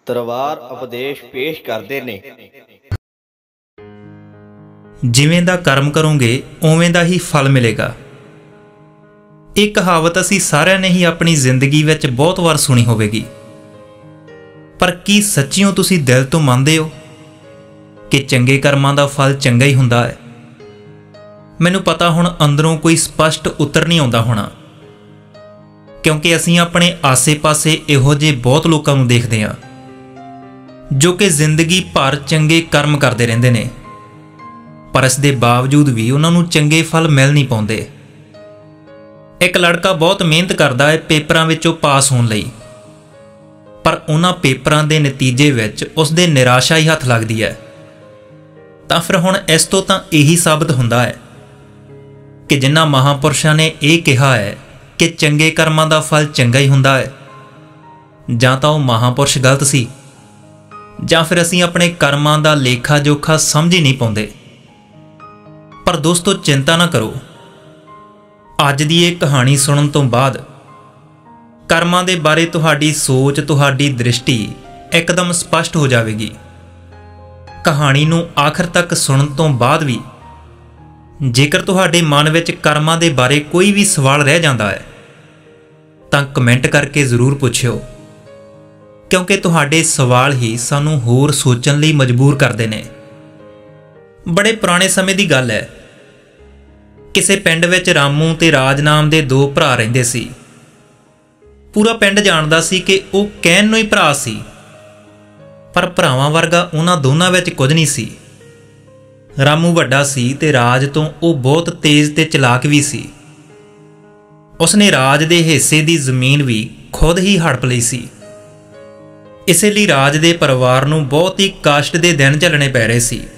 ਦਰਬਾਰ ਉਪਦੇਸ਼ ਪੇਸ਼ ਕਰਦੇ ਨੇ। ਜਿਵੇਂ ਦਾ ਕਰਮ ਕਰੋਗੇ ਉਵੇਂ ਦਾ ਹੀ ਫਲ ਮਿਲੇਗਾ। ਇਹ ਕਹਾਵਤ ਅਸੀਂ ਸਾਰਿਆਂ ਨੇ ਹੀ ਆਪਣੀ ਜ਼ਿੰਦਗੀ ਵਿੱਚ ਬਹੁਤ ਵਾਰ ਸੁਣੀ ਹੋਵੇਗੀ, ਪਰ ਕੀ ਸੱਚੀਓ ਤੁਸੀਂ ਦਿਲ ਤੋਂ ਮੰਨਦੇ ਹੋ ਕਿ ਚੰਗੇ ਕਰਮਾਂ ਦਾ ਫਲ ਚੰਗਾ ਹੀ ਹੁੰਦਾ ਹੈ? ਮੈਨੂੰ ਪਤਾ ਹੁਣ ਅੰਦਰੋਂ ਕੋਈ ਸਪਸ਼ਟ ਉੱਤਰ ਨਹੀਂ ਆਉਂਦਾ ਹੋਣਾ, ਕਿਉਂਕਿ ਅਸੀਂ ਆਪਣੇ ਆਸੇ-ਪਾਸੇ ਇਹੋ ਜਿਹੇ ਬਹੁਤ ਲੋਕਾਂ ਨੂੰ ਦੇਖਦੇ ਹਾਂ ਜੋ ਕਿ ਜ਼ਿੰਦਗੀ ਭਰ ਚੰਗੇ ਕਰਮ ਕਰਦੇ ਰਹਿੰਦੇ ਨੇ, ਪਰ ਇਸ ਦੇ ਬਾਵਜੂਦ ਵੀ ਉਹਨਾਂ ਨੂੰ ਚੰਗੇ ਫਲ ਮਿਲ ਨਹੀਂ ਪਾਉਂਦੇ। ਇੱਕ ਲੜਕਾ ਬਹੁਤ ਮਿਹਨਤ ਕਰਦਾ ਹੈ ਪੇਪਰਾਂ ਵਿੱਚੋਂ ਪਾਸ ਹੋਣ ਲਈ, ਪਰ ਉਹਨਾਂ ਪੇਪਰਾਂ ਦੇ ਨਤੀਜੇ ਵਿੱਚ ਉਸ ਦੇ ਨਿਰਾਸ਼ਾ ਹੀ ਹੱਥ ਲੱਗਦੀ ਹੈ। ਤਾਂ ਫਿਰ ਹੁਣ ਇਸ ਤੋਂ ਤਾਂ ਇਹੀ ਸਾਬਤ ਹੁੰਦਾ ਹੈ ਕਿ ਜਿਨ੍ਹਾਂ ਮਹਾਂਪੁਰਸ਼ਾਂ ਨੇ ਇਹ ਕਿਹਾ ਹੈ ਕਿ ਚੰਗੇ ਕਰਮਾਂ ਦਾ ਫਲ ਚੰਗਾ ਹੀ ਹੁੰਦਾ ਹੈ, ਜਾਂ ਤਾਂ ਉਹ ਮਹਾਂਪੁਰਸ਼ ਗਲਤ ਸੀ, ਜਾਂ ਫਿਰ ਅਸੀਂ ਆਪਣੇ ਕਰਮਾਂ ਦਾ ਲੇਖਾ ਜੋਖਾ ਸਮਝ ਹੀ ਨਹੀਂ ਪਾਉਂਦੇ। ਪਰ ਦੋਸਤੋ, ਚਿੰਤਾ ਨਾ ਕਰੋ, ਅੱਜ ਦੀ ਇਹ ਕਹਾਣੀ ਸੁਣਨ ਤੋਂ ਬਾਅਦ ਕਰਮਾਂ ਦੇ ਬਾਰੇ ਤੁਹਾਡੀ ਸੋਚ, ਤੁਹਾਡੀ ਦ੍ਰਿਸ਼ਟੀ ਇੱਕਦਮ ਸਪਸ਼ਟ ਹੋ ਜਾਵੇਗੀ। ਕਹਾਣੀ ਨੂੰ ਆਖਰ ਤੱਕ ਸੁਣਨ ਤੋਂ ਬਾਅਦ ਵੀ ਜੇਕਰ ਤੁਹਾਡੇ ਮਨ ਵਿੱਚ ਕਰਮਾਂ ਦੇ ਬਾਰੇ ਕੋਈ ਵੀ ਸਵਾਲ ਰਹਿ ਜਾਂਦਾ ਹੈ ਤਾਂ ਕਮੈਂਟ ਕਰਕੇ ਜ਼ਰੂਰ ਪੁੱਛਿਓ, ਕਿਉਂਕਿ ਤੁਹਾਡੇ ਸਵਾਲ ਹੀ ਸਾਨੂੰ ਹੋਰ ਸੋਚਣ ਲਈ ਮਜਬੂਰ ਕਰਦੇ ਨੇ। ਬੜੇ ਪੁਰਾਣੇ ਸਮੇਂ ਦੀ ਗੱਲ ਹੈ, ਕਿਸੇ ਪਿੰਡ ਵਿੱਚ ਰਾਮੂ ਤੇ ਰਾਜ ਨਾਮ ਦੇ ਦੋ ਭਰਾ ਰਹਿੰਦੇ ਸੀ। ਪੂਰਾ ਪਿੰਡ ਜਾਣਦਾ ਸੀ ਕਿ ਉਹ ਕਹਿਣ ਨੂੰ ਹੀ ਭਰਾ ਸੀ, ਪਰ ਭਰਾਵਾਂ ਵਰਗਾ ਉਹਨਾਂ ਦੋਨਾਂ ਵਿੱਚ ਕੁਝ ਨਹੀਂ ਸੀ। ਰਾਮੂ ਵੱਡਾ ਸੀ ਤੇ ਰਾਜ ਤੋਂ ਉਹ ਬਹੁਤ ਤੇਜ਼ ਤੇ ਚਲਾਕ ਵੀ ਸੀ। ਉਸਨੇ ਰਾਜ ਦੇ ਹਿੱਸੇ ਦੀ ਜ਼ਮੀਨ ਵੀ ਖੁਦ ਹੀ ਹੜਪ ਲਈ ਸੀ। ਇਸੇ ਲਈ ਰਾਜ ਦੇ ਪਰਿਵਾਰ ਨੂੰ ਬਹੁਤ ਹੀ ਕਸ਼ਟ ਦੇ ਦਿਨ ਝੱਲਣੇ ਪੈ ਰਹੇ ਸੀ।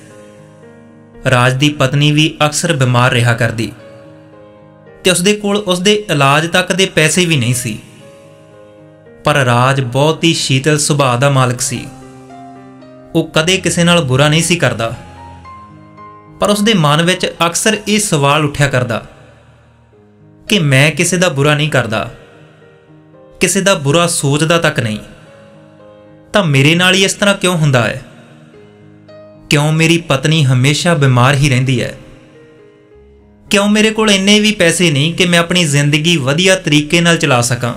ਰਾਜ ਦੀ ਪਤਨੀ ਵੀ ਅਕਸਰ ਬਿਮਾਰ ਰਿਹਾ ਕਰਦੀ ਤੇ ਉਸਦੇ ਕੋਲ ਉਸਦੇ ਇਲਾਜ ਤੱਕ ਦੇ ਪੈਸੇ ਵੀ ਨਹੀਂ ਸੀ। ਪਰ ਰਾਜ ਬਹੁਤ ਹੀ ਸ਼ੀਤਲ ਸੁਭਾਅ ਦਾ ਮਾਲਕ ਸੀ। ਉਹ ਕਦੇ ਕਿਸੇ ਨਾਲ ਬੁਰਾ ਨਹੀਂ ਸੀ ਕਰਦਾ, ਪਰ ਉਸਦੇ ਮਨ ਵਿੱਚ ਅਕਸਰ ਇਹ ਸਵਾਲ ਉੱਠਿਆ ਕਰਦਾ ਕਿ ਮੈਂ ਕਿਸੇ ਦਾ ਬੁਰਾ ਨਹੀਂ ਕਰਦਾ, ਕਿਸੇ ਦਾ ਬੁਰਾ ਸੋਚਦਾ ਤੱਕ ਨਹੀਂ, ਤਾਂ ਮੇਰੇ ਨਾਲ ਹੀ ਇਸ ਤਰ੍ਹਾਂ ਕਿਉਂ ਹੁੰਦਾ ਹੈ? ਕਿਉਂ ਮੇਰੀ ਪਤਨੀ ਹਮੇਸ਼ਾ ਬਿਮਾਰ ਹੀ ਰਹਿੰਦੀ ਹੈ? ਕਿਉਂ ਮੇਰੇ ਕੋਲ ਇੰਨੇ ਵੀ ਪੈਸੇ ਨਹੀਂ ਕਿ ਮੈਂ ਆਪਣੀ ਜ਼ਿੰਦਗੀ ਵਧੀਆ ਤਰੀਕੇ ਨਾਲ ਚਲਾ ਸਕਾਂ?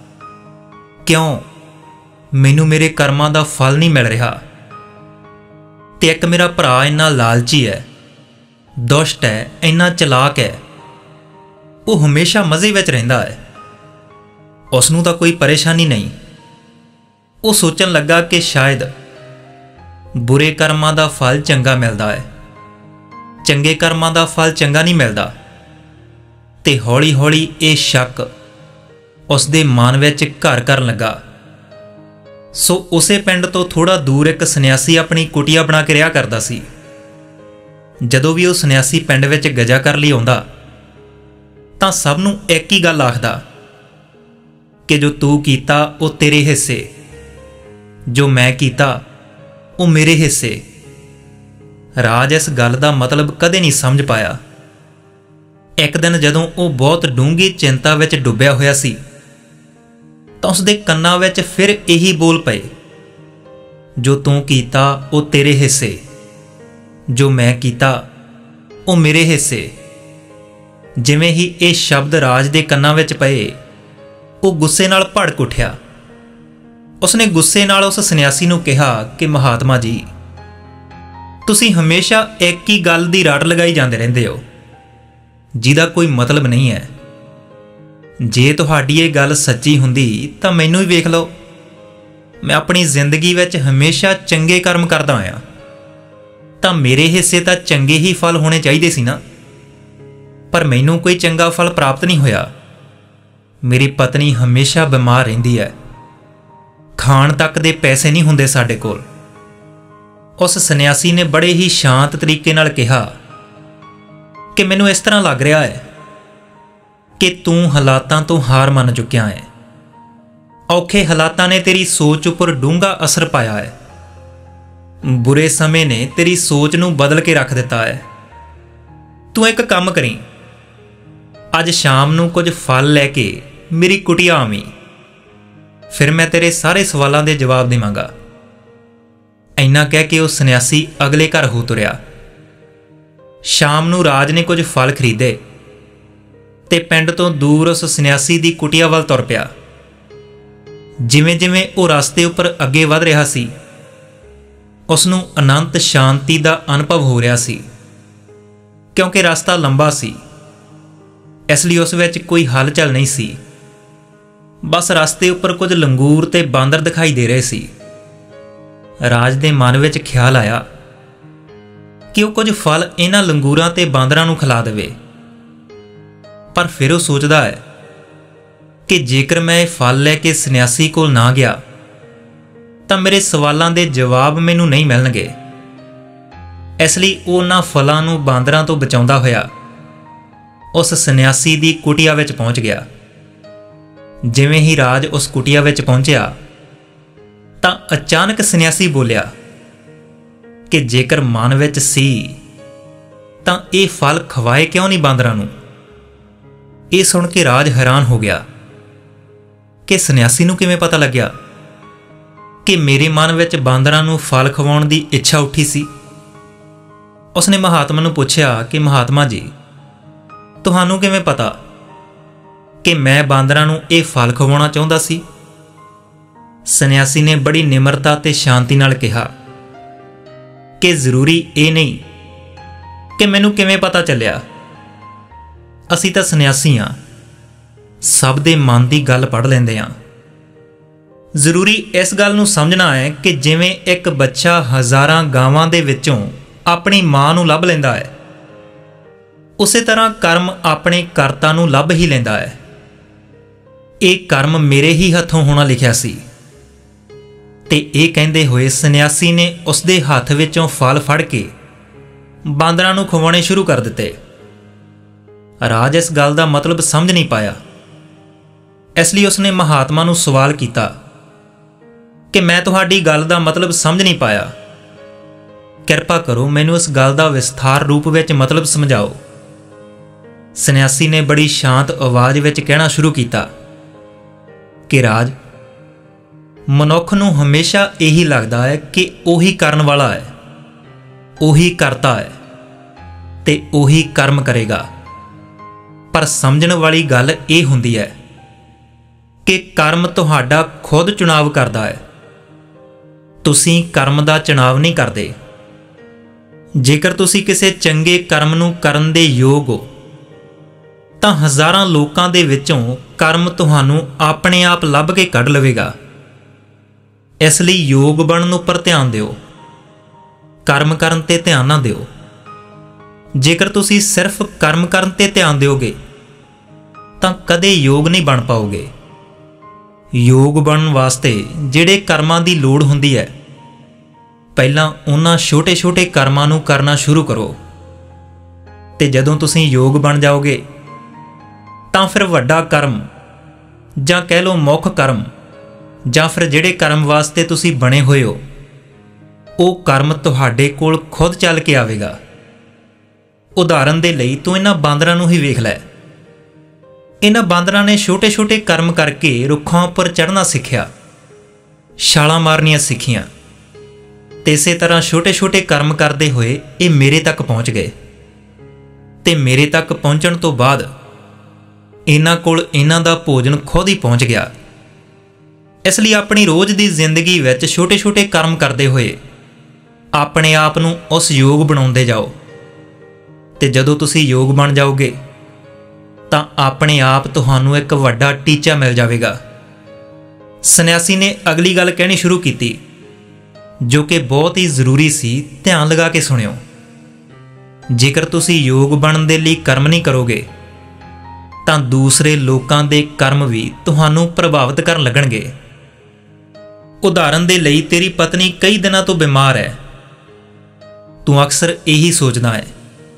ਕਿਉਂ ਮੈਨੂੰ ਮੇਰੇ ਕਰਮਾਂ ਦਾ ਫਲ ਨਹੀਂ ਮਿਲ ਰਿਹਾ? ਤੇ ਇੱਕ ਮੇਰਾ ਭਰਾ ਇੰਨਾ ਲਾਲਚੀ ਹੈ, ਦੁਸ਼ਟ ਹੈ, ਇੰਨਾ ਚਲਾਕ ਹੈ, ਉਹ ਹਮੇਸ਼ਾ ਮਜ਼ੇ ਵਿੱਚ ਰਹਿੰਦਾ ਹੈ, ਉਸ ਨੂੰ ਤਾਂ ਕੋਈ ਪਰੇਸ਼ਾਨੀ ਨਹੀਂ। ਉਹ ਸੋਚਣ ਲੱਗਾ ਕਿ ਸ਼ਾਇਦ ਬੁਰੇ ਕਰਮਾਂ ਦਾ ਫਲ ਚੰਗਾ ਮਿਲਦਾ ਹੈ, ਚੰਗੇ ਕਰਮਾਂ ਦਾ ਫਲ ਚੰਗਾ ਨਹੀਂ ਮਿਲਦਾ। ਤੇ ਹੌਲੀ-ਹੌਲੀ ਇਹ ਸ਼ੱਕ ਉਸ ਦੇ ਮਨ ਵਿੱਚ ਘਰ ਕਰਨ ਲੱਗਾ। ਸੋ ਉਸੇ ਪਿੰਡ ਤੋਂ ਥੋੜਾ ਦੂਰ ਇੱਕ ਸੰਨਿਆਸੀ ਆਪਣੀ ਕੁਟੀਆ ਬਣਾ ਕੇ ਰਿਹਾ ਕਰਦਾ ਸੀ। ਜਦੋਂ ਵੀ ਉਹ ਸੰਨਿਆਸੀ ਪਿੰਡ ਵਿੱਚ ਗਜਾ ਕਰ ਲਈ ਆਉਂਦਾ ਤਾਂ ਸਭ ਨੂੰ ਇੱਕ ਹੀ ਗੱਲ ਆਖਦਾ ਕਿ ਜੋ ਤੂੰ ਕੀਤਾ ਉਹ ਤੇਰੇ ਹਿੱਸੇ, ਜੋ ਮੈਂ ਕੀਤਾ ਉਹ ਮੇਰੇ ਹਿੱਸੇ। ਰਾਜ ਇਸ ਗੱਲ ਦਾ ਮਤਲਬ ਕਦੇ ਨਹੀਂ ਸਮਝ ਪਾਇਆ। ਇੱਕ ਦਿਨ ਜਦੋਂ ਉਹ ਬਹੁਤ ਡੂੰਘੀ ਚਿੰਤਾ ਵਿੱਚ ਡੁੱਬਿਆ ਹੋਇਆ ਸੀ ਤਾਂ ਉਸਦੇ ਕੰਨਾਂ ਵਿੱਚ ਫਿਰ ਇਹੀ ਬੋਲ ਪਏ, ਜੋ ਤੂੰ ਕੀਤਾ ਉਹ ਤੇਰੇ ਹਿੱਸੇ, ਜੋ ਮੈਂ ਕੀਤਾ ਉਹ ਮੇਰੇ ਹਿੱਸੇ। ਜਿਵੇਂ ਹੀ ਇਹ ਸ਼ਬਦ ਰਾਜ ਦੇ ਕੰਨਾਂ ਵਿੱਚ ਪਏ, ਉਹ ਗੁੱਸੇ ਨਾਲ ਭੜਕ ਉੱਠਿਆ। ਉਸਨੇ ਗੁੱਸੇ ਨਾਲ ਉਸ ਸੰਨਿਆਸੀ ਨੂੰ ਕਿਹਾ ਕਿ ਮਹਾਤਮਾ ਜੀ, ਤੁਸੀਂ ਹਮੇਸ਼ਾ ਇੱਕ ਹੀ ਗੱਲ ਦੀ ਰਟ ਲਗਾਈ ਜਾਂਦੇ ਰਹਿੰਦੇ ਹੋ, ਜਿਹਦਾ ਕੋਈ ਮਤਲਬ ਨਹੀਂ ਹੈ। ਜੇ ਤੁਹਾਡੀ ਇਹ ਗੱਲ ਸੱਚੀ ਹੁੰਦੀ ਤਾਂ ਮੈਨੂੰ ਹੀ ਵੇਖ ਲਓ, ਮੈਂ ਆਪਣੀ ਜ਼ਿੰਦਗੀ ਵਿੱਚ ਹਮੇਸ਼ਾ ਚੰਗੇ ਕਰਮ ਕਰਦਾ ਆਇਆ, ਤਾਂ ਮੇਰੇ ਹਿੱਸੇ ਤਾਂ ਚੰਗੇ ਹੀ ਫਲ ਹੋਣੇ ਚਾਹੀਦੇ ਸੀ ਨਾ, ਪਰ ਮੈਨੂੰ ਕੋਈ ਚੰਗਾ ਫਲ ਪ੍ਰਾਪਤ ਨਹੀਂ ਹੋਇਆ। ਮੇਰੀ ਪਤਨੀ ਹਮੇਸ਼ਾ ਬਿਮਾਰ ਰਹਿੰਦੀ ਹੈ, ਖਾਣ ਤੱਕ ਦੇ ਪੈਸੇ ਨਹੀਂ ਹੁੰਦੇ ਸਾਡੇ ਕੋਲ। ਉਸ ਸੰਨਿਆਸੀ ਨੇ ਬੜੇ ਹੀ ਸ਼ਾਂਤ ਤਰੀਕੇ ਨਾਲ ਕਿਹਾ ਕਿ ਮੈਨੂੰ ਇਸ ਤਰ੍ਹਾਂ ਲੱਗ ਰਿਹਾ ਹੈ ਕਿ ਤੂੰ ਹਾਲਾਤਾਂ ਤੋਂ ਹਾਰ ਮੰਨ ਚੁੱਕਿਆ ਹੈ। ਔਖੇ ਹਾਲਾਤਾਂ ਨੇ ਤੇਰੀ ਸੋਚ ਉੱਪਰ ਡੂੰਘਾ ਅਸਰ ਪਾਇਆ ਹੈ। ਬੁਰੇ ਸਮੇਂ ਨੇ ਤੇਰੀ ਸੋਚ ਨੂੰ ਬਦਲ ਕੇ ਰੱਖ ਦਿੱਤਾ ਹੈ। ਤੂੰ ਇੱਕ ਕੰਮ ਕਰੀਂ, ਅੱਜ ਸ਼ਾਮ ਨੂੰ ਕੁਝ ਫਲ ਲੈ ਕੇ ਮੇਰੀ ਕੁਟੀਆ ਆਵੀਂ, ਫਿਰ ਮੈਂ ਤੇਰੇ ਸਾਰੇ ਸਵਾਲਾਂ ਦੇ ਜਵਾਬ ਦੇਵਾਂਗਾ। ਇੰਨਾ ਕਹਿ ਕੇ ਉਹ ਸੰਨਿਆਸੀ ਅਗਲੇ ਘਰ ਹੋ ਤੁਰਿਆ। ਸ਼ਾਮ ਨੂੰ ਰਾਜ ਨੇ ਕੁਝ ਫਲ ਖਰੀਦੇ ਤੇ ਪਿੰਡ ਤੋਂ ਦੂਰ ਉਸ ਸੰਨਿਆਸੀ ਦੀ ਕੁਟੀਆ ਵੱਲ ਤੁਰ ਪਿਆ। ਜਿਵੇਂ ਜਿਵੇਂ ਉਹ ਰਸਤੇ ਉੱਪਰ ਅੱਗੇ ਵਧ ਰਿਹਾ ਸੀ, ਉਸ ਨੂੰ ਅਨੰਤ ਸ਼ਾਂਤੀ ਦਾ ਅਨੁਭਵ ਹੋ ਰਿਹਾ ਸੀ। ਕਿਉਂਕਿ ਰਸਤਾ ਲੰਬਾ ਸੀ, ਇਸ ਲਈ ਉਸ ਵਿੱਚ ਕੋਈ ਹਲਚਲ ਨਹੀਂ ਸੀ। ਬਸ ਰਸਤੇ ਉੱਪਰ ਕੁਝ ਲੰਗੂਰ ਤੇ ਬਾਂਦਰ ਦਿਖਾਈ ਦੇ ਰਹੇ ਸੀ। ਰਾਜ ਦੇ ਮਨ ਵਿੱਚ ਖਿਆਲ ਆਇਆ ਕਿ ਉਹ ਕੁਝ ਫਲ ਇਹਨਾਂ ਲੰਗੂਰਾਂ ਤੇ ਬਾਂਦਰਾਂ ਨੂੰ ਖਿਲਾ ਦੇਵੇ। ਪਰ ਫਿਰ ਉਹ ਸੋਚਦਾ ਹੈ ਕਿ ਜੇਕਰ ਮੈਂ ਇਹ ਫਲ ਲੈ ਕੇ ਸੰਨਿਆਸੀ ਕੋਲ ਨਾ ਗਿਆ ਤਾਂ ਮੇਰੇ ਸਵਾਲਾਂ ਦੇ ਜਵਾਬ ਮੈਨੂੰ ਨਹੀਂ ਮਿਲਣਗੇ। ਇਸ ਲਈ ਉਹ ਉਹਨਾਂ ਫਲਾਂ ਨੂੰ ਬਾਂਦਰਾਂ ਤੋਂ ਬਚਾਉਂਦਾ ਹੋਇਆ ਉਸ ਸੰਨਿਆਸੀ ਦੀ ਕੁਟੀਆ ਵਿੱਚ ਪਹੁੰਚ ਗਿਆ। ਜਿਵੇਂ ਹੀ ਰਾਜ ਉਸ ਕੁਟੀਆ ਵਿੱਚ ਪਹੁੰਚਿਆ ਤਾਂ ਅਚਾਨਕ ਸੰਨਿਆਸੀ ਬੋਲਿਆ ਕਿ ਜੇਕਰ ਮਨ ਵਿੱਚ ਸੀ ਤਾਂ ਇਹ ਫਲ ਖਵਾਏ ਕਿਉਂ ਨਹੀਂ ਬਾਂਦਰਾਂ ਨੂੰ। ਇਹ ਸੁਣ ਕੇ ਰਾਜ ਹੈਰਾਨ ਹੋ ਗਿਆ ਕਿ ਸੰਨਿਆਸੀ ਨੂੰ ਕਿਵੇਂ ਪਤਾ ਲੱਗਿਆ ਕਿ ਮੇਰੇ ਮਨ ਵਿੱਚ ਬਾਂਦਰਾਂ ਨੂੰ ਫਲ ਖਵਾਉਣ ਦੀ ਇੱਛਾ ਉੱਠੀ ਸੀ। ਉਸਨੇ ਮਹਾਤਮਾ ਨੂੰ ਪੁੱਛਿਆ ਕਿ ਮਹਾਤਮਾ ਜੀ, ਤੁਹਾਨੂੰ ਕਿਵੇਂ ਪਤਾ ਕਿ ਮੈਂ ਬਾਂਦਰਾਂ ਨੂੰ ਇਹ ਫਲ ਖਵਾਉਣਾ ਚਾਹੁੰਦਾ ਸੀ। ਸੰਨਿਆਸੀ ਨੇ ਬੜੀ ਨਿਮਰਤਾ ਤੇ ਸ਼ਾਂਤੀ ਨਾਲ ਕਿਹਾ ਕਿ ਜ਼ਰੂਰੀ ਇਹ ਨਹੀਂ ਕਿ ਮੈਨੂੰ ਕਿਵੇਂ ਪਤਾ ਚੱਲਿਆ। ਅਸੀਂ ਤਾਂ ਸੰਨਿਆਸੀ ਹਾਂ, ਸਭ ਦੇ ਮਨ ਦੀ ਗੱਲ ਪੜ੍ਹ ਲੈਂਦੇ ਹਾਂ। ਜ਼ਰੂਰੀ ਇਸ ਗੱਲ ਨੂੰ ਸਮਝਣਾ ਹੈ ਕਿ ਜਿਵੇਂ ਇੱਕ ਬੱਚਾ ਹਜ਼ਾਰਾਂ ਗਾਵਾਂ ਦੇ ਵਿੱਚੋਂ ਆਪਣੀ ਮਾਂ ਨੂੰ ਲੱਭ ਲੈਂਦਾ ਹੈ, ਉਸੇ ਤਰ੍ਹਾਂ ਕਰਮ ਆਪਣੇ ਕਰਤਾ ਨੂੰ ਲੱਭ ਹੀ ਲੈਂਦਾ ਹੈ। ਇਹ ਕਰਮ ਮੇਰੇ ਹੀ ਹੱਥੋਂ ਹੋਣਾ ਲਿਖਿਆ ਸੀ। ਤੇ ਇਹ ਕਹਿੰਦੇ ਹੋਏ ਸੰਨਿਆਸੀ ਨੇ ਉਸਦੇ ਹੱਥ ਵਿੱਚੋਂ ਫਲ ਫੜ ਕੇ ਬਾਂਦਰਾਂ ਨੂੰ ਖਵਾਉਣੇ ਸ਼ੁਰੂ ਕਰ ਦਿੱਤੇ। ਰਾਜ ਇਸ ਗੱਲ ਦਾ ਮਤਲਬ ਸਮਝ ਨਹੀਂ ਪਾਇਆ, ਇਸ ਲਈ ਉਸਨੇ ਮਹਾਤਮਾ ਨੂੰ ਸਵਾਲ ਕੀਤਾ ਕਿ ਮੈਂ ਤੁਹਾਡੀ ਗੱਲ ਦਾ ਮਤਲਬ ਸਮਝ ਨਹੀਂ ਪਾਇਆ, ਕਿਰਪਾ ਕਰੋ ਮੈਨੂੰ ਇਸ ਗੱਲ ਦਾ ਵਿਸਥਾਰ ਰੂਪ ਵਿੱਚ ਮਤਲਬ ਸਮਝਾਓ। ਸੰਨਿਆਸੀ ਨੇ ਬੜੀ ਸ਼ਾਂਤ ਆਵਾਜ਼ ਵਿੱਚ ਕਹਿਣਾ ਸ਼ੁਰੂ ਕੀਤਾ ਕਿ ਰਾਜ, ਮਨੁੱਖ ਨੂੰ ਹਮੇਸ਼ਾ ਇਹੀ ਲੱਗਦਾ ਹੈ ਕਿ ਉਹੀ ਕਰਨ ਵਾਲਾ ਹੈ, ਉਹੀ ਕਰਤਾ ਹੈ ਤੇ ਉਹੀ ਕਰਮ ਕਰੇਗਾ। ਪਰ ਸਮਝਣ ਵਾਲੀ ਗੱਲ ਇਹ ਹੁੰਦੀ ਹੈ ਕਿ ਕਰਮ ਤੁਹਾਡਾ ਖੁਦ ਚੁਣਾਵ ਕਰਦਾ ਹੈ, ਤੁਸੀਂ ਕਰਮ ਦਾ ਚੁਣਾਵ ਨਹੀਂ ਕਰਦੇ। ਜੇਕਰ ਤੁਸੀਂ ਕਿਸੇ ਚੰਗੇ ਕਰਮ ਨੂੰ ਕਰਨ ਦੇ ਯੋਗ ਹੋ ਤਾਂ ਹਜ਼ਾਰਾਂ ਲੋਕਾਂ ਦੇ ਵਿੱਚੋਂ ਕਰਮ ਤੁਹਾਨੂੰ ਆਪਣੇ ਆਪ ਲੱਭ ਕੇ ਕੱਢ ਲਵੇਗਾ। ਇਸ ਲਈ ਯੋਗ ਬਣਨ ਉੱਪਰ ਧਿਆਨ ਦਿਓ, ਕਰਮ ਕਰਨ ਤੇ ਧਿਆਨ ਨਾ ਦਿਓ। ਜੇਕਰ ਤੁਸੀਂ ਸਿਰਫ ਕਰਮ ਕਰਨ ਤੇ ਧਿਆਨ ਦਿਓਗੇ ਤਾਂ ਕਦੇ ਯੋਗ ਨਹੀਂ ਬਣ ਪਾਓਗੇ। ਯੋਗ ਬਣਨ ਵਾਸਤੇ ਜਿਹੜੇ ਕਰਮਾਂ ਦੀ ਲੋੜ ਹੁੰਦੀ ਹੈ, ਪਹਿਲਾਂ ਉਹਨਾਂ ਛੋਟੇ-ਛੋਟੇ ਕਰਮਾਂ ਨੂੰ ਕਰਨਾ ਸ਼ੁਰੂ ਕਰੋ ਤੇ ਜਦੋਂ ਤੁਸੀਂ ਯੋਗ ਬਣ ਜਾਓਗੇ ਤਾਂ ਫਿਰ ਵੱਡਾ ਕਰਮ ਜਾਂ ਕਹਿ ਲਓ ਮੁੱਖ ਕਰਮ ਜਾਂ ਫਿਰ ਜਿਹੜੇ ਕਰਮ ਵਾਸਤੇ ਤੁਸੀਂ ਬਣੇ ਹੋਏ ਹੋ, ਉਹ ਕਰਮ ਤੁਹਾਡੇ ਕੋਲ ਖੁਦ ਚੱਲ ਕੇ ਆਵੇਗਾ। ਉਦਾਹਰਨ ਦੇ ਲਈ ਤੂੰ ਇਹਨਾਂ ਬਾਂਦਰਾਂ ਨੂੰ ਹੀ ਵੇਖ ਲੈ। ਇਹਨਾਂ ਬਾਂਦਰਾਂ ਨੇ ਛੋਟੇ-ਛੋਟੇ ਕਰਮ ਕਰਕੇ ਰੁੱਖਾਂ ਉੱਪਰ ਚੜ੍ਹਨਾ ਸਿੱਖਿਆ, ਛਾਲਾਂ ਮਾਰਨੀਆਂ ਸਿੱਖੀਆਂ ਤੇ ਇਸੇ ਤਰ੍ਹਾਂ ਛੋਟੇ-ਛੋਟੇ ਕਰਮ ਕਰਦੇ ਹੋਏ ਇਹ ਮੇਰੇ ਤੱਕ ਪਹੁੰਚ ਗਏ। ਤੇ ਮੇਰੇ ਤੱਕ ਪਹੁੰਚਣ ਤੋਂ ਬਾਅਦ ਇਹਨਾਂ ਕੋਲ ਇਹਨਾਂ ਦਾ ਭੋਜਨ ਖੁਦ ਹੀ ਪਹੁੰਚ ਗਿਆ। ਇਸ ਲਈ ਆਪਣੀ ਰੋਜ਼ ਦੀ ਜ਼ਿੰਦਗੀ ਵਿੱਚ ਛੋਟੇ-ਛੋਟੇ ਕਰਮ ਕਰਦੇ ਹੋਏ ਆਪਣੇ ਆਪ ਨੂੰ ਉਸ ਯੋਗ ਬਣਾਉਂਦੇ ਜਾਓ ਤੇ ਜਦੋਂ ਤੁਸੀਂ ਯੋਗ ਬਣ ਜਾਓਗੇ ਤਾਂ ਆਪਣੇ ਆਪ ਤੁਹਾਨੂੰ ਇੱਕ ਵੱਡਾ ਟੀਚਾ ਮਿਲ ਜਾਵੇਗਾ। ਸੰਨਿਆਸੀ ਨੇ ਅਗਲੀ ਗੱਲ ਕਹਿਣੀ ਸ਼ੁਰੂ ਕੀਤੀ ਜੋ ਕਿ ਬਹੁਤ ਹੀ ਜ਼ਰੂਰੀ ਸੀ। ਧਿਆਨ ਲਗਾ ਕੇ ਸੁਣਿਓ। ਜੇਕਰ ਤੁਸੀਂ ਯੋਗ ਬਣਨ ਦੇ ਲਈ ਕਰਮ ਨਹੀਂ ਕਰੋਗੇ ਤਾਂ ਦੂਸਰੇ ਲੋਕਾਂ ਦੇ ਕਰਮ ਵੀ ਤੁਹਾਨੂੰ ਪ੍ਰਭਾਵਿਤ ਕਰਨ ਲੱਗਣਗੇ। ਉਦਾਹਰਨ ਦੇ ਲਈ ਤੇਰੀ ਪਤਨੀ ਕਈ ਦਿਨਾਂ ਤੋਂ ਬਿਮਾਰ ਹੈ। ਤੂੰ ਅਕਸਰ ਇਹੀ ਸੋਚਦਾ ਹੈ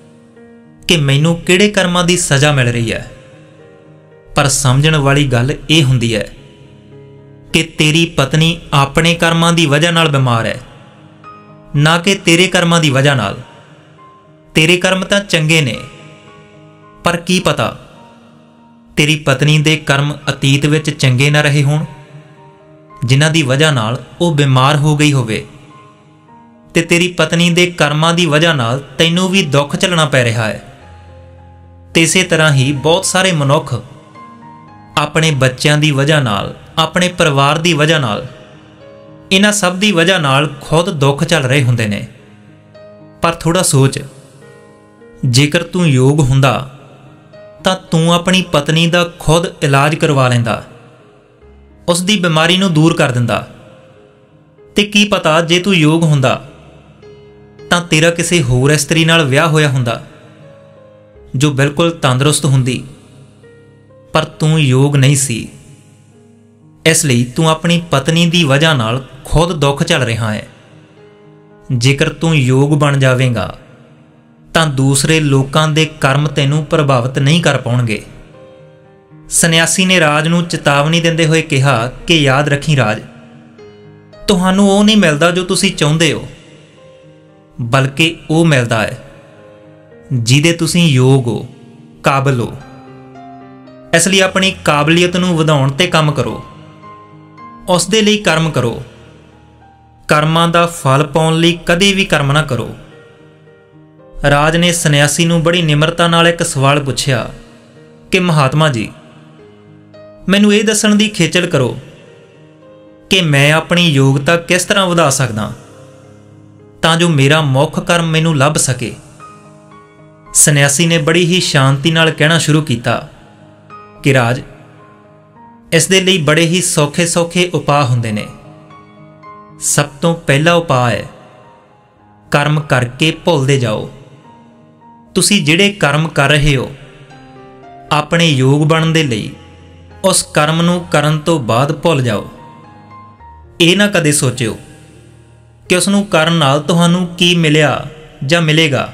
ਕਿ ਮੈਨੂੰ ਕਿਹੜੇ ਕਰਮਾਂ ਦੀ ਸਜ਼ਾ ਮਿਲ ਰਹੀ ਹੈ, ਪਰ ਸਮਝਣ ਵਾਲੀ ਗੱਲ ਇਹ ਹੁੰਦੀ ਹੈ ਕਿ ਤੇਰੀ ਪਤਨੀ ਆਪਣੇ ਕਰਮਾਂ ਦੀ ਵਜ੍ਹਾ ਨਾਲ ਬਿਮਾਰ ਹੈ, ਨਾ ਕਿ ਤੇਰੇ ਕਰਮਾਂ ਦੀ ਵਜ੍ਹਾ ਨਾਲ। ਤੇਰੇ ਕਰਮ ਤਾਂ ਚੰਗੇ ਨੇ, ਪਰ ਕੀ ਪਤਾ ਤੇਰੀ ਪਤਨੀ ਦੇ ਕਰਮ ਅਤੀਤ ਵਿੱਚ ਚੰਗੇ ਨਾ ਰਹੇ ਹੋਣ, ਜਿਨ੍ਹਾਂ ਦੀ ਵਜ੍ਹਾ ਨਾਲ ਉਹ ਬਿਮਾਰ ਹੋ ਗਈ ਹੋਵੇ। ਤੇ ਤੇਰੀ ਪਤਨੀ ਦੇ ਕਰਮਾਂ ਦੀ ਵਜ੍ਹਾ ਨਾਲ ਤੈਨੂੰ ਵੀ ਦੁੱਖ ਝੱਲਣਾ ਪੈ ਰਿਹਾ ਹੈ। ਤੇ ਇਸੇ ਤਰ੍ਹਾਂ ਹੀ ਬਹੁਤ ਸਾਰੇ ਮਨੁੱਖ ਆਪਣੇ ਬੱਚਿਆਂ ਦੀ ਵਜ੍ਹਾ ਨਾਲ, ਆਪਣੇ ਪਰਿਵਾਰ ਦੀ ਵਜ੍ਹਾ ਨਾਲ, ਇਹਨਾਂ ਸਭ ਦੀ ਵਜ੍ਹਾ ਨਾਲ ਖੁਦ ਦੁੱਖ ਝੱਲ ਰਹੇ ਹੁੰਦੇ ਨੇ। ਪਰ ਥੋੜਾ ਸੋਚ, ਜੇਕਰ ਤੂੰ ਯੋਗ ਹੁੰਦਾ ਤਾਂ ਤੂੰ ਆਪਣੀ ਪਤਨੀ ਦਾ ਖੁਦ ਇਲਾਜ ਕਰਵਾ ਲੈਂਦਾ, ਉਸ ਦੀ ਬਿਮਾਰੀ ਨੂੰ ਦੂਰ ਕਰ ਦਿੰਦਾ। ਤੇ ਕੀ ਪਤਾ ਜੇ ਤੂੰ ਯੋਗ ਹੁੰਦਾ ਤਾਂ ਤੇਰਾ ਕਿਸੇ ਹੋਰ ਇਸਤਰੀ ਨਾਲ ਵਿਆਹ ਹੋਇਆ ਹੁੰਦਾ ਜੋ ਬਿਲਕੁਲ ਤੰਦਰੁਸਤ ਹੁੰਦੀ, ਪਰ ਤੂੰ ਯੋਗ ਨਹੀਂ ਸੀ। ਇਸ ਲਈ ਤੂੰ ਆਪਣੀ ਪਤਨੀ ਦੀ ਵਜ੍ਹਾ ਨਾਲ ਖੁਦ ਦੁੱਖ ਝੱਲ ਰਿਹਾ ਹੈ। ਜੇਕਰ ਤੂੰ ਯੋਗ ਬਣ ਜਾਵੇਂਗਾ ਤਾਂ ਦੂਸਰੇ ਲੋਕਾਂ ਦੇ ਕਰਮ ਤੈਨੂੰ ਪ੍ਰਭਾਵਿਤ ਨਹੀਂ ਕਰ ਪਾਉਣਗੇ। ਸੰਨਿਆਸੀ ਨੇ ਰਾਜ ਨੂੰ ਚੇਤਾਵਨੀ ਦਿੰਦੇ ਹੋਏ ਕਿਹਾ ਕਿ ਯਾਦ ਰੱਖੀ ਰਾਜ, ਤੁਹਾਨੂੰ ਉਹ ਨਹੀਂ ਮਿਲਦਾ ਜੋ ਤੁਸੀਂ ਚਾਹੁੰਦੇ ਹੋ, ਬਲਕਿ ਉਹ ਮਿਲਦਾ ਹੈ ਜਿਹਦੇ ਤੁਸੀਂ ਯੋਗ ਹੋ, ਕਾਬਲ ਹੋ। ਇਸ ਲਈ ਆਪਣੀ ਕਾਬਲੀਅਤ ਨੂੰ ਵਧਾਉਣ ਤੇ ਕੰਮ ਕਰੋ, ਉਸ ਦੇ ਲਈ ਕਰਮ ਕਰੋ। ਕਰਮਾਂ ਦਾ ਫਲ ਪਾਉਣ ਲਈ ਕਦੇ ਵੀ ਕਰਮ ਨਾ ਕਰੋ। ਰਾਜ ਨੇ ਸੰਨਿਆਸੀ ਨੂੰ ਬੜੀ ਨਿਮਰਤਾ ਨਾਲ ਇੱਕ ਸਵਾਲ ਪੁੱਛਿਆ ਕਿ ਮਹਾਤਮਾ ਜੀ, ਮੈਨੂੰ ਇਹ ਦੱਸਣ ਦੀ ਖੇਚਲ ਕਰੋ ਕਿ ਮੈਂ ਆਪਣੀ ਯੋਗਤਾ ਕਿਸ ਤਰ੍ਹਾਂ ਵਧਾ ਸਕਦਾ ਤਾਂ ਜੋ ਮੇਰਾ ਮੁੱਖ ਕਰਮ ਮੈਨੂੰ ਲੱਭ ਸਕੇ। ਸੰਨਿਆਸੀ ਨੇ ਬੜੀ ਹੀ ਸ਼ਾਂਤੀ ਨਾਲ ਕਹਿਣਾ ਸ਼ੁਰੂ ਕੀਤਾ ਕਿ ਰਾਜ, ਇਸ ਦੇ ਲਈ ਬੜੇ ਹੀ ਸੌਖੇ ਉਪਾਅ ਹੁੰਦੇ ਨੇ। ਸਭ ਤੋਂ ਪਹਿਲਾ ਉਪਾਅ ਹੈ ਕਰਮ ਕਰਕੇ ਭੁੱਲਦੇ ਜਾਓ। ਤੁਸੀਂ ਜਿਹੜੇ ਕਰਮ ਕਰ ਰਹੇ ਹੋ, ਆਪਣੇ ਯੋਗ ਬਣਨ ਦੇ ਲਈ ਉਸ ਕਰਮ ਨੂੰ ਕਰਨ ਤੋਂ ਬਾਅਦ ਭੁੱਲ ਜਾਓ। ਇਹ ਨਾ ਕਦੇ ਸੋਚਿਓ ਕਿ ਉਸ ਨੂੰ ਕਰਨ ਨਾਲ ਤੁਹਾਨੂੰ ਕੀ ਮਿਲਿਆ ਜਾਂ ਮਿਲੇਗਾ।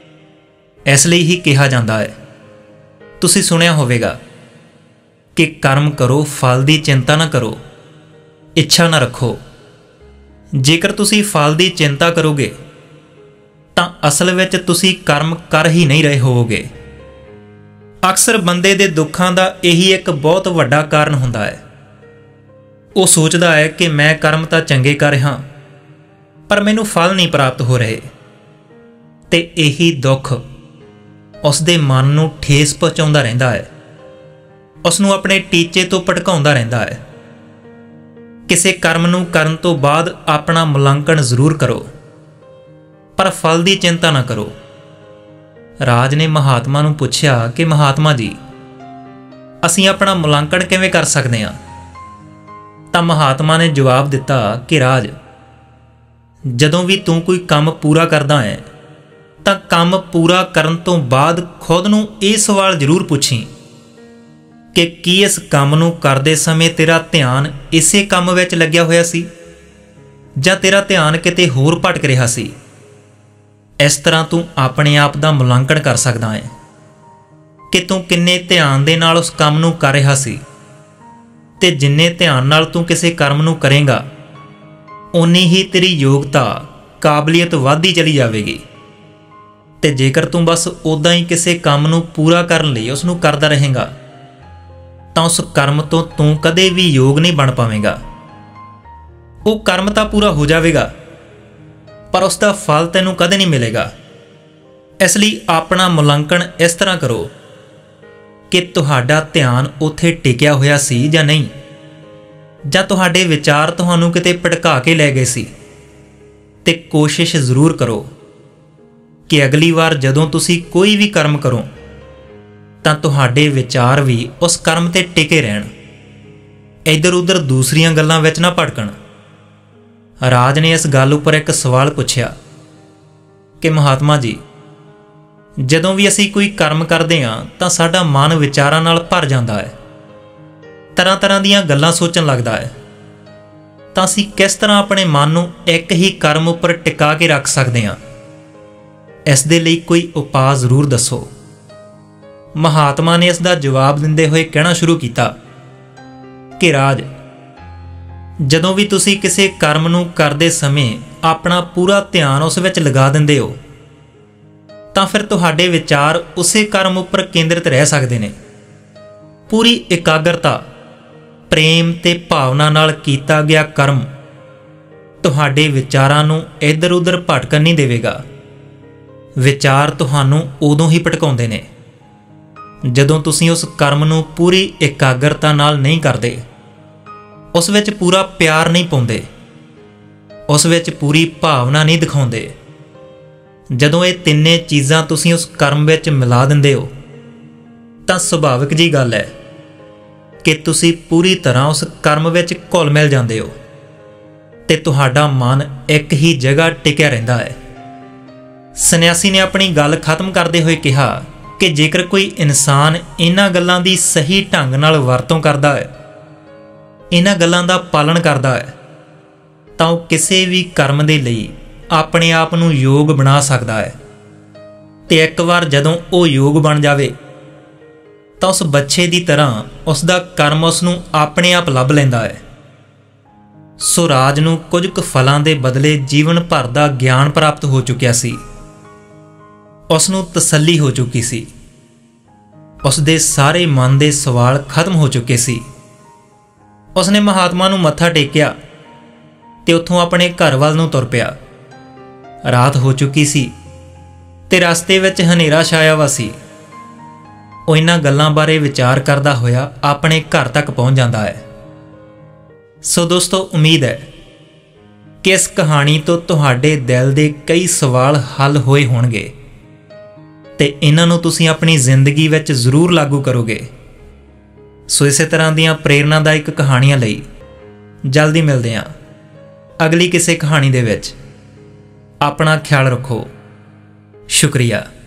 ਇਸ ਲਈ ਹੀ ਕਿਹਾ ਜਾਂਦਾ ਹੈ, ਤੁਸੀਂ ਸੁਣਿਆ ਹੋਵੇਗਾ ਕਿ ਕਰਮ ਕਰੋ, ਫਲ ਦੀ ਚਿੰਤਾ ਨਾ ਕਰੋ, ਇੱਛਾ ਨਾ ਰੱਖੋ। ਜੇਕਰ ਤੁਸੀਂ ਫਲ ਦੀ ਚਿੰਤਾ ਕਰੋਗੇ ਤਾਂ ਅਸਲ ਵਿੱਚ ਤੁਸੀਂ ਕਰਮ ਕਰ ਹੀ ਨਹੀਂ ਰਹੇ ਹੋਵੋਗੇ। ਅਕਸਰ ਬੰਦੇ ਦੇ ਦੁੱਖਾਂ ਦਾ ਇਹੀ ਇੱਕ ਬਹੁਤ ਵੱਡਾ ਕਾਰਨ ਹੁੰਦਾ ਹੈ। ਉਹ ਸੋਚਦਾ ਹੈ ਕਿ ਮੈਂ ਕਰਮ ਤਾਂ ਚੰਗੇ ਕਰ ਰਿਹਾ, ਪਰ ਮੈਨੂੰ ਫਲ ਨਹੀਂ ਪ੍ਰਾਪਤ ਹੋ ਰਹੇ। ਤੇ ਇਹੀ ਦੁੱਖ ਉਸ ਦੇ ਮਨ ਨੂੰ ਠੇਸ ਪਹੁੰਚਾਉਂਦਾ ਰਹਿੰਦਾ ਹੈ, ਉਸ ਨੂੰ ਆਪਣੇ ਟੀਚੇ ਤੋਂ ਭਟਕਾਉਂਦਾ ਰਹਿੰਦਾ ਹੈ। ਕਿਸੇ ਕਰਮ ਨੂੰ ਕਰਨ ਤੋਂ ਬਾਅਦ ਆਪਣਾ ਮੁਲਾਂਕਣ ਜ਼ਰੂਰ ਕਰੋ, ਪਰ ਫਲ ਦੀ ਚਿੰਤਾ ਨਾ ਕਰੋ। ਰਾਜ ਨੇ ਮਹਾਤਮਾ ਨੂੰ ਪੁੱਛਿਆ ਕਿ ਮਹਾਤਮਾ ਜੀ, ਅਸੀਂ ਆਪਣਾ ਮੁਲਾਂਕਣ ਕਿਵੇਂ ਕਰ ਸਕਦੇ ਹਾਂ? ਤਾਂ ਮਹਾਤਮਾ ਨੇ ਜਵਾਬ ਦਿੱਤਾ ਕਿ ਰਾਜ, ਜਦੋਂ ਵੀ ਤੂੰ ਕੋਈ ਕੰਮ ਪੂਰਾ ਕਰਦਾ ਹੈ ਤਾਂ ਕੰਮ ਪੂਰਾ ਕਰਨ ਤੋਂ ਬਾਅਦ ਖੁਦ ਨੂੰ ਇਹ ਸਵਾਲ ਜ਼ਰੂਰ ਪੁੱਛੀ ਕਿ ਕੀ ਇਸ ਕੰਮ ਨੂੰ ਕਰਦੇ ਸਮੇਂ ਤੇਰਾ ਧਿਆਨ ਇਸੇ ਕੰਮ ਵਿੱਚ ਲੱਗਿਆ ਹੋਇਆ ਸੀ ਜਾਂ ਤੇਰਾ ਧਿਆਨ ਕਿਤੇ ਹੋਰ ਭਟਕ ਰਿਹਾ ਸੀ। ਇਸ ਤਰ੍ਹਾਂ ਤੂੰ ਆਪਣੇ ਆਪ ਦਾ ਮੁਲਾਂਕਣ ਕਰ ਸਕਦਾ ਹੈ ਕਿ ਤੂੰ ਕਿੰਨੇ ਧਿਆਨ ਦੇ ਨਾਲ ਉਸ ਕੰਮ ਨੂੰ ਕਰ ਰਿਹਾ ਸੀ। ਤੇ ਜਿੰਨੇ ਧਿਆਨ ਨਾਲ ਤੂੰ ਕਿਸੇ ਕਰਮ ਨੂੰ ਕਰੇਂਗਾ, ਓਨੀ ਹੀ ਤੇਰੀ ਯੋਗਤਾ, ਕਾਬਲੀਅਤ ਵੱਧਦੀ ਚਲੀ ਜਾਵੇਗੀ। ਤੇ ਜੇਕਰ ਤੂੰ ਬਸ ਉਦਾਂ ਹੀ ਕਿਸੇ ਕੰਮ ਨੂੰ ਪੂਰਾ ਕਰਨ ਲਈ ਉਸ ਨੂੰ ਕਰਦਾ ਰਹੇਂਗਾ ਤਾਂ ਉਸ ਕਰਮ ਤੋਂ ਤੂੰ ਕਦੇ ਵੀ ਯੋਗ ਨਹੀਂ ਬਣ ਪਾਵੇਂਗਾ। ਉਹ ਕਰਮ ਤਾਂ ਪੂਰਾ ਹੋ ਜਾਵੇਗਾ, ਪਰ ਉਸ ਦਾ ਫਲ ਤੈਨੂੰ ਕਦੇ ਨਹੀਂ ਮਿਲੇਗਾ। ਇਸ ਲਈ ਆਪਣਾ ਮੁਲਾਂਕਣ ਇਸ ਤਰ੍ਹਾਂ ਕਰੋ ਕਿ ਤੁਹਾਡਾ ਧਿਆਨ ਉੱਥੇ ਟਿਕਿਆ ਹੋਇਆ ਸੀ ਜਾਂ ਨਹੀਂ, ਜਾਂ ਤੁਹਾਡੇ ਵਿਚਾਰ ਤੁਹਾਨੂੰ ਕਿਤੇ ਭਟਕਾ ਕੇ ਲੈ ਗਏ ਸੀ। ਤੇ ਕੋਸ਼ਿਸ਼ ਜ਼ਰੂਰ ਕਰੋ ਕਿ ਅਗਲੀ ਵਾਰ ਜਦੋਂ ਤੁਸੀਂ ਕੋਈ ਵੀ ਕਰਮ ਕਰੋ ਤਾਂ ਤੁਹਾਡੇ ਵਿਚਾਰ ਵੀ ਉਸ ਕਰਮ ਤੇ ਟਿਕੇ ਰਹਿਣ, ਇੱਧਰ ਉੱਧਰ ਦੂਸਰੀਆਂ ਗੱਲਾਂ ਵਿੱਚ ਨਾ ਭਟਕਣ। ਰਾਜ ਨੇ ਇਸ ਗੱਲ ਉੱਪਰ ਇੱਕ ਸਵਾਲ ਪੁੱਛਿਆ ਕਿ ਮਹਾਤਮਾ ਜੀ, ਜਦੋਂ ਵੀ ਅਸੀਂ ਕੋਈ ਕਰਮ ਕਰਦੇ ਹਾਂ ਤਾਂ ਸਾਡਾ ਮਨ ਵਿਚਾਰਾਂ ਨਾਲ ਭਰ ਜਾਂਦਾ ਹੈ, ਤਰ੍ਹਾਂ ਤਰ੍ਹਾਂ ਦੀਆਂ ਗੱਲਾਂ ਸੋਚਣ ਲੱਗਦਾ ਹੈ। ਤਾਂ ਅਸੀਂ ਕਿਸ ਤਰ੍ਹਾਂ ਆਪਣੇ ਮਨ ਨੂੰ ਇੱਕ ਹੀ ਕਰਮ ਉੱਪਰ ਟਿਕਾ ਕੇ ਰੱਖ ਸਕਦੇ ਹਾਂ? ਇਸ ਦੇ ਲਈ ਕੋਈ ਉਪਾਅ ਜ਼ਰੂਰ ਦੱਸੋ। ਮਹਾਤਮਾ ਨੇ ਇਸ ਦਾ ਜਵਾਬ ਦਿੰਦੇ ਹੋਏ ਕਹਿਣਾ ਸ਼ੁਰੂ ਕੀਤਾ ਕਿ ਰਾਜ, ਜਦੋਂ ਵੀ ਤੁਸੀਂ ਕਿਸੇ ਕਰਮ ਨੂੰ ਕਰਦੇ ਸਮੇਂ ਆਪਣਾ ਪੂਰਾ ਧਿਆਨ ਉਸ ਵਿੱਚ ਲਗਾ ਦਿੰਦੇ ਹੋ ਤਾਂ ਫਿਰ ਤੁਹਾਡੇ ਵਿਚਾਰ ਉਸੇ ਕਰਮ ਉੱਪਰ ਕੇਂਦਰਿਤ ਰਹਿ ਸਕਦੇ ਨੇ। ਪੂਰੀ ਇਕਾਗਰਤਾ, ਪ੍ਰੇਮ ਤੇ ਭਾਵਨਾ ਨਾਲ ਕੀਤਾ ਗਿਆ ਕਰਮ ਤੁਹਾਡੇ ਵਿਚਾਰਾਂ ਨੂੰ ਇੱਧਰ ਉੱਧਰ ਭਟਕਣ ਨਹੀਂ ਦੇਵੇਗਾ। ਵਿਚਾਰ ਤੁਹਾਨੂੰ ਉਦੋਂ ਹੀ ਭਟਕਾਉਂਦੇ ਨੇ ਜਦੋਂ ਤੁਸੀਂ ਉਸ ਕਰਮ ਨੂੰ ਪੂਰੀ ਇਕਾਗਰਤਾ ਨਾਲ ਨਹੀਂ ਕਰਦੇ, ਉਸ ਵਿੱਚ ਪੂਰਾ ਪਿਆਰ ਨਹੀਂ ਪਾਉਂਦੇ, ਉਸ ਵਿੱਚ ਪੂਰੀ ਭਾਵਨਾ ਨਹੀਂ ਦਿਖਾਉਂਦੇ। ਜਦੋਂ ਇਹ ਤਿੰਨੇ ਚੀਜ਼ਾਂ ਤੁਸੀਂ ਉਸ ਕਰਮ ਵਿੱਚ ਮਿਲਾ ਦਿੰਦੇ ਹੋ ਤਾਂ ਸੁਭਾਵਿਕ ਜੀ ਗੱਲ ਹੈ ਕਿ ਤੁਸੀਂ ਪੂਰੀ ਤਰ੍ਹਾਂ ਉਸ ਕਰਮ ਵਿੱਚ ਘੁਲ ਮਿਲ ਜਾਂਦੇ ਹੋ ਤੇ ਤੁਹਾਡਾ ਮਨ ਇੱਕ ਹੀ ਜਗ੍ਹਾ ਟਿਕਿਆ ਰਹਿੰਦਾ ਹੈ। ਸੰਨਿਆਸੀ ਨੇ ਆਪਣੀ ਗੱਲ ਖਤਮ ਕਰਦੇ ਹੋਏ ਕਿਹਾ ਕਿ ਜੇਕਰ ਕੋਈ ਇਨਸਾਨ ਇਹਨਾਂ ਗੱਲਾਂ ਦੀ ਸਹੀ ਢੰਗ ਨਾਲ ਵਰਤੋਂ ਕਰਦਾ ਹੈ, ਇਹਨਾਂ ਗੱਲਾਂ ਦਾ ਪਾਲਣ ਕਰਦਾ ਹੈ, ਤਾਂ ਉਹ ਕਿਸੇ ਵੀ ਕਰਮ ਦੇ ਲਈ ਆਪਣੇ ਆਪ ਨੂੰ ਯੋਗ ਬਣਾ ਸਕਦਾ ਹੈ। ਤੇ ਇੱਕ ਵਾਰ ਜਦੋਂ ਉਹ ਯੋਗ ਬਣ ਜਾਵੇ ਤਾਂ ਉਸ ਬੱਚੇ ਦੀ ਤਰ੍ਹਾਂ ਉਸ ਦਾ ਕਰਮ ਉਸ ਨੂੰ ਆਪਣੇ ਆਪ ਲੱਭ ਲੈਂਦਾ ਹੈ। ਸੋ ਰਾਜ ਨੂੰ ਕੁਝ ਕੁ ਫਲਾਂ ਦੇ ਬਦਲੇ ਜੀਵਨ ਭਰ ਦਾ ਗਿਆਨ ਪ੍ਰਾਪਤ ਹੋ ਚੁੱਕਿਆ ਸੀ। ਉਸ ਨੂੰ ਤਸੱਲੀ ਹੋ ਚੁੱਕੀ ਸੀ। ਉਸ ਦੇ ਸਾਰੇ ਮਨ ਦੇ ਸਵਾਲ ਖਤਮ ਹੋ ਚੁੱਕੇ ਸੀ। ਉਸ ਨੇ ਮਹਾਤਮਾ ਨੂੰ ਮੱਥਾ ਟੇਕਿਆ ਤੇ ਉੱਥੋਂ ਆਪਣੇ ਘਰ ਵੱਲ ਨੂੰ ਤੁਰ ਪਿਆ। ਰਾਤ ਹੋ ਚੁੱਕੀ ਸੀ ਤੇ ਰਸਤੇ ਵਿੱਚ ਹਨੇਰਾ ਛਾਇਆ ਵਾ ਸੀ। ਉਹ ਇਹਨਾਂ ਗੱਲਾਂ ਬਾਰੇ ਵਿਚਾਰ ਕਰਦਾ ਹੋਇਆ ਆਪਣੇ ਘਰ ਤੱਕ ਪਹੁੰਚ ਜਾਂਦਾ ਹੈ। ਸੋ ਦੋਸਤੋ, ਉਮੀਦ ਹੈ ਕਿ ਇਸ ਕਹਾਣੀ ਤੋਂ ਤੁਹਾਡੇ ਦਿਲ ਦੇ ਕਈ ਸਵਾਲ ਹੱਲ ਹੋਏ ਹੋਣਗੇ ਤੇ ਇਹਨਾਂ ਨੂੰ ਤੁਸੀਂ ਆਪਣੀ ਜ਼ਿੰਦਗੀ ਵਿੱਚ ਜ਼ਰੂਰ ਲਾਗੂ ਕਰੋਗੇ। ਸੋ ਇਸੇ ਤਰ੍ਹਾਂ ਦੀਆਂ ਪ੍ਰੇਰਨਾਦਾਇਕ ਕਹਾਣੀਆਂ ਲਈ ਜਲਦੀ ਮਿਲਦੇ ਹਾਂ ਅਗਲੀ ਕਿਸੇ ਕਹਾਣੀ ਦੇ ਵਿੱਚ। ਆਪਣਾ ਖਿਆਲ ਰੱਖੋ। ਸ਼ੁਕਰੀਆ।